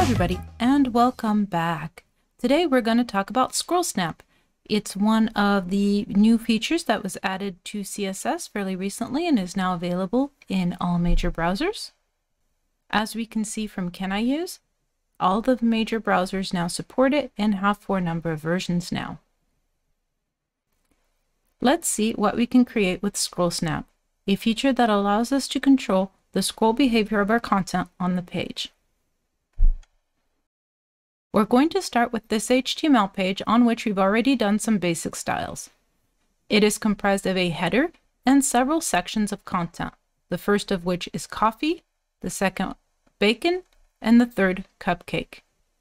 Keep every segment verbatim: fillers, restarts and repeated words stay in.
everybody, and welcome back. Today we're going to talk about scroll snap. It's one of the new features that was added to C S S fairly recently and is now available in all major browsers. As we can see from Can I Use, all the major browsers now support it and have for a number of versions now. Let's see what we can create with scroll snap, a feature that allows us to control the scroll behavior of our content on the page. We're going to start with this H T M L page on which we've already done some basic styles. It is comprised of a header and several sections of content, the first of which is coffee, the second bacon, and the third cupcake.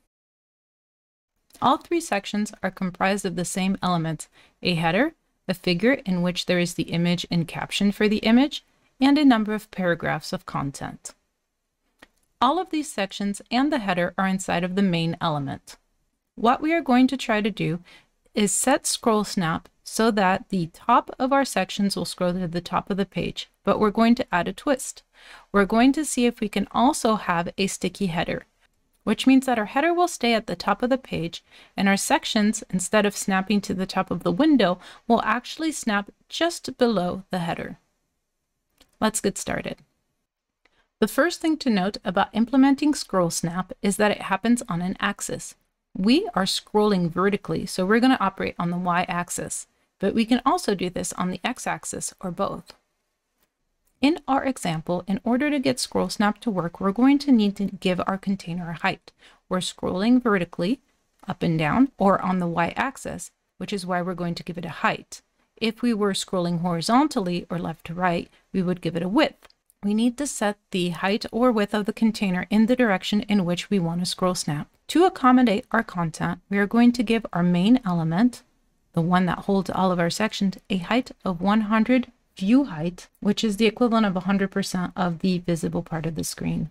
All three sections are comprised of the same elements: a header, a figure in which there is the image and caption for the image, and a number of paragraphs of content. All of these sections and the header are inside of the main element. What we are going to try to do is set scroll snap so that the top of our sections will scroll to the top of the page, but we're going to add a twist. We're going to see if we can also have a sticky header, which means that our header will stay at the top of the page and our sections, instead of snapping to the top of the window, will actually snap just below the header. Let's get started. The first thing to note about implementing scroll snap is that it happens on an axis. We are scrolling vertically, so we're going to operate on the y-axis, but we can also do this on the x-axis or both. In our example, in order to get scroll snap to work, we're going to need to give our container a height. We're scrolling vertically, up and down, or on the y-axis, which is why we're going to give it a height. If we were scrolling horizontally or left to right, we would give it a width. We need to set the height or width of the container in the direction in which we want to scroll snap. To accommodate our content, we are going to give our main element, the one that holds all of our sections, a height of one hundred view height, which is the equivalent of one hundred percent of the visible part of the screen.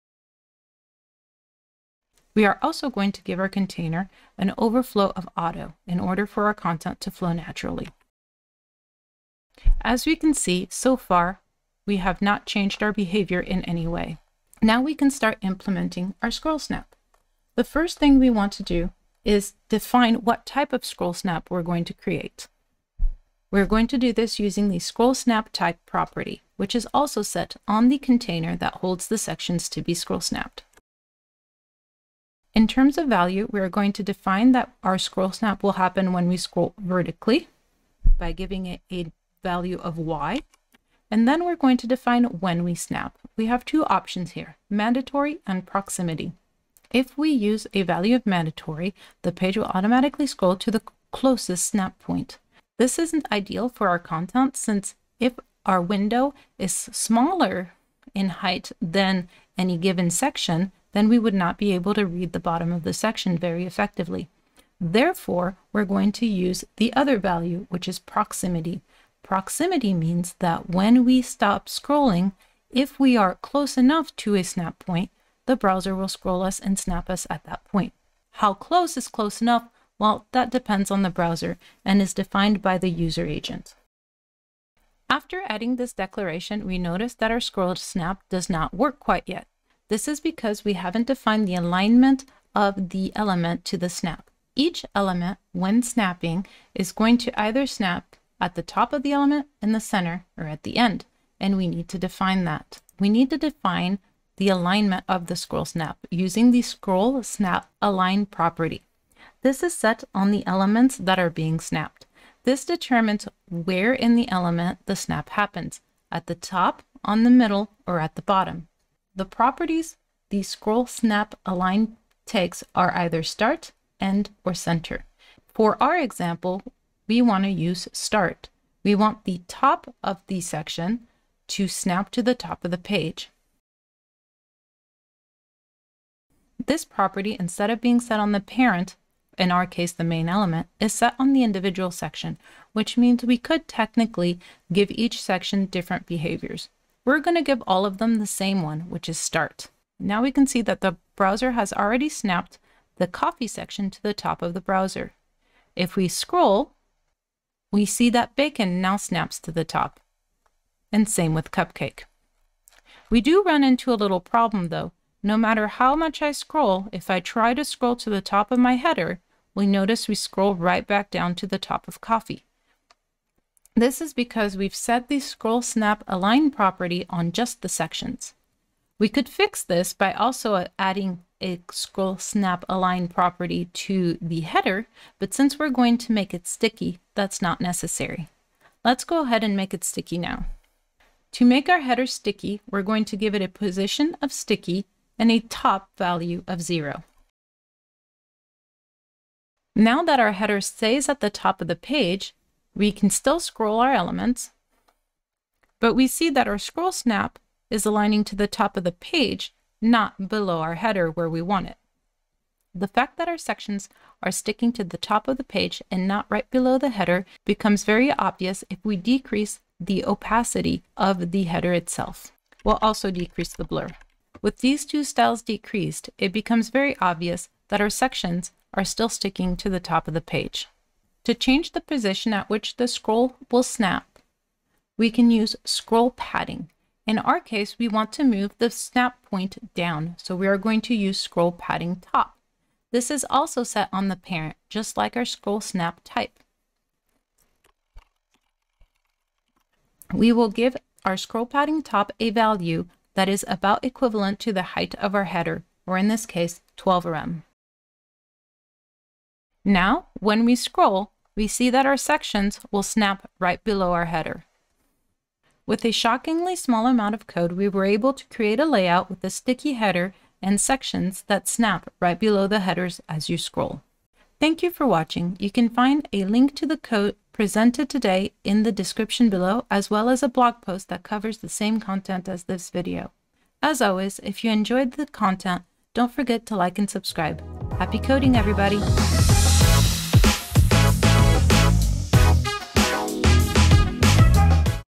We are also going to give our container an overflow of auto in order for our content to flow naturally. As we can see, so far, we have not changed our behavior in any way. Now we can start implementing our scroll snap. The first thing we want to do is define what type of scroll snap we're going to create. We're going to do this using the scroll snap type property, which is also set on the container that holds the sections to be scroll snapped. In terms of value, we are going to define that our scroll snap will happen when we scroll vertically by giving it a value of y. And then we're going to define when we snap. We have two options here, mandatory and proximity. If we use a value of mandatory, the page will automatically scroll to the closest snap point. This isn't ideal for our content, since if our window is smaller in height than any given section, then we would not be able to read the bottom of the section very effectively. Therefore, we're going to use the other value, which is proximity. Proximity means that when we stop scrolling, if we are close enough to a snap point, the browser will scroll us and snap us at that point. How close is close enough? Well, that depends on the browser and is defined by the user agent. After adding this declaration, we notice that our scroll snap does not work quite yet. This is because we haven't defined the alignment of the element to the snap. Each element, when snapping, is going to either snap at the top of the element, in the center, or at the end, and we need to define that. We need to define the alignment of the scroll snap using the scroll snap align property. This is set on the elements that are being snapped. This determines where in the element the snap happens, at the top, on the middle, or at the bottom. The properties the scroll snap align takes are either start, end, or center. For our example, we want to use start. We want the top of the section to snap to the top of the page. This property, instead of being set on the parent, in our case the main element, is set on the individual section, which means we could technically give each section different behaviors. We're going to give all of them the same one, which is start. Now we can see that the browser has already snapped the coffee section to the top of the browser. If we scroll, we see that bacon now snaps to the top, and same with cupcake. We do run into a little problem though. no matter how much I scroll, if I try to scroll to the top of my header, we notice we scroll right back down to the top of coffee. This is because we've set the scroll snap align property on just the sections. We could fix this by also adding a scroll snap align property to the header, but since we're going to make it sticky, that's not necessary. Let's go ahead and make it sticky now. To make our header sticky, we're going to give it a position of sticky and a top value of zero. Now that our header stays at the top of the page, we can still scroll our elements, but we see that our scroll snap is aligning to the top of the page, not below our header where we want it. The fact that our sections are sticking to the top of the page and not right below the header becomes very obvious if we decrease the opacity of the header itself. We'll also decrease the blur. With these two styles decreased, it becomes very obvious that our sections are still sticking to the top of the page. To change the position at which the scroll will snap, we can use scroll padding. In our case, we want to move the snap point down, so we are going to use scroll padding top. This is also set on the parent, just like our scroll snap type. We will give our scroll padding top a value that is about equivalent to the height of our header, or in this case, twelve rem. Now, when we scroll, we see that our sections will snap right below our header. With a shockingly small amount of code, we were able to create a layout with a sticky header and sections that snap right below the headers as you scroll. Thank you for watching. You can find a link to the code presented today in the description below, as well as a blog post that covers the same content as this video. As always, if you enjoyed the content, don't forget to like and subscribe. Happy coding, everybody!